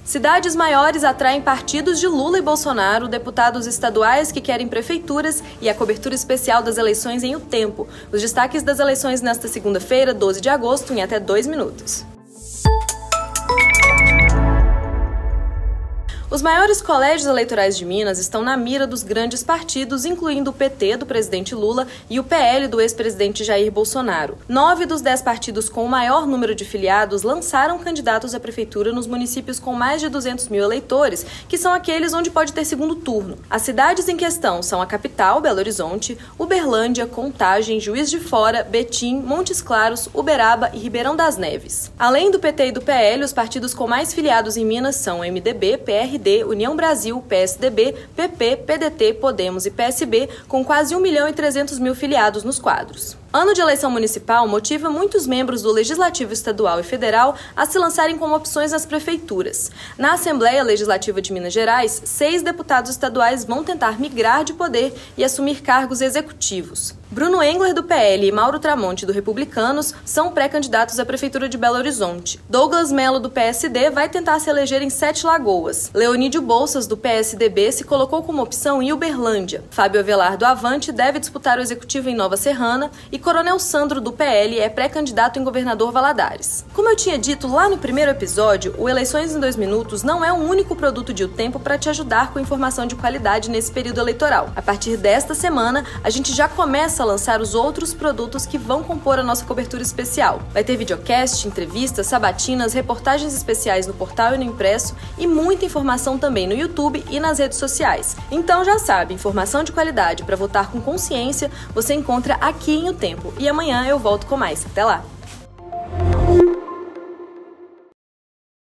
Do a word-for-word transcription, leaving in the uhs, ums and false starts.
Cidades maiores atraem partidos de Lula e Bolsonaro, deputados estaduais que querem prefeituras e a cobertura especial das eleições em O Tempo. Os destaques das eleições nesta segunda-feira, doze de agosto, em até dois minutos. Os maiores colégios eleitorais de Minas estão na mira dos grandes partidos, incluindo o P T do presidente Lula e o P L do ex-presidente Jair Bolsonaro. Nove dos dez partidos com o maior número de filiados lançaram candidatos à prefeitura nos municípios com mais de duzentos mil eleitores, que são aqueles onde pode ter segundo turno. As cidades em questão são a capital, Belo Horizonte, Uberlândia, Contagem, Juiz de Fora, Betim, Montes Claros, Uberaba e Ribeirão das Neves. Além do P T e do P L, os partidos com mais filiados em Minas são o M D B, P R D, União Brasil, P S D B, P P, P D T, Podemos e P S B, com quase um milhão e trezentos mil filiados nos quadros. Ano de eleição municipal motiva muitos membros do Legislativo Estadual e Federal a se lançarem como opções nas prefeituras. Na Assembleia Legislativa de Minas Gerais, seis deputados estaduais vão tentar migrar de poder e assumir cargos executivos. Bruno Engler, do P L, e Mauro Tramonte, do Republicanos, são pré-candidatos à Prefeitura de Belo Horizonte. Douglas Melo, do P S D, vai tentar se eleger em Sete Lagoas. Leonídio Bolsas, do P S D B, se colocou como opção em Uberlândia. Fábio Avelar, do Avante, deve disputar o executivo em Nova Serrana e Coronel Sandro, do P L, é pré-candidato em Governador Valadares. Como eu tinha dito lá no primeiro episódio, o Eleições em dois minutos não é um único produto de O Tempo para te ajudar com informação de qualidade nesse período eleitoral. A partir desta semana, a gente já começa a lançar os outros produtos que vão compor a nossa cobertura especial. Vai ter videocast, entrevistas, sabatinas, reportagens especiais no portal e no impresso e muita informação também no YouTube e nas redes sociais. Então já sabe, informação de qualidade para votar com consciência você encontra aqui em O Tempo. E amanhã eu volto com mais. Até lá!